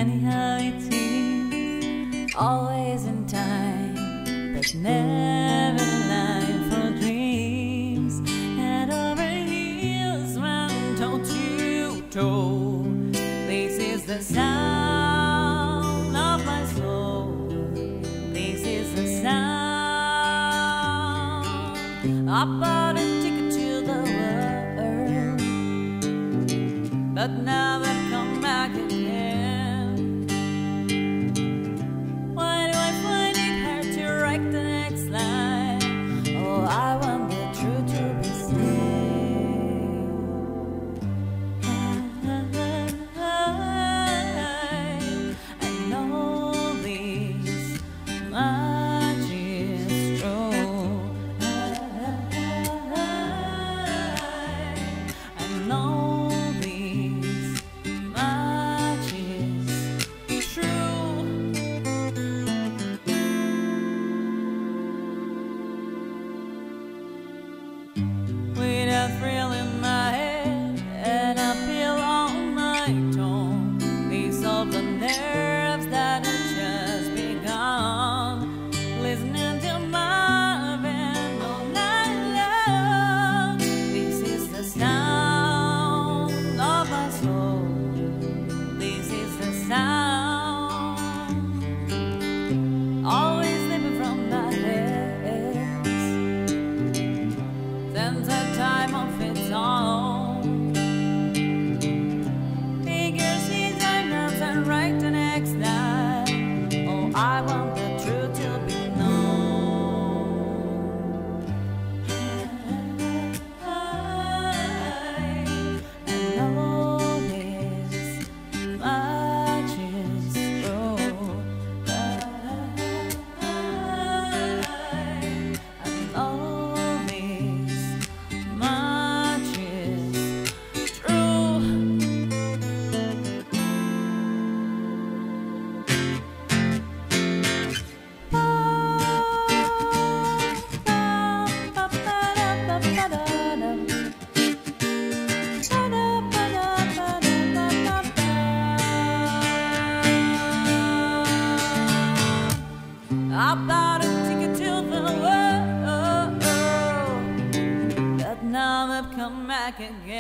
funny how it seems, always in time, but never line for dreams. Head over heels when toe to toe. This is the sound of my soul. This is the sound. I bought a ticket to the world, but never come back again. Why do I find it hard to write the next line? Oh, I want the truth to be seen. I know this much is true. I know this much is true. With a thrill in my head and a pill on my tongue, these are the nerves that have just begun. Listening to my band all night long. This is the sound of my soul. This is the sound. Always slipping from my head. Sense a time of its own. Figure sees our nerves and write the next line. Oh, I want the truth to be known. I know this much is true. I know this much is true. I bought a ticket to the world, but now I've come back again.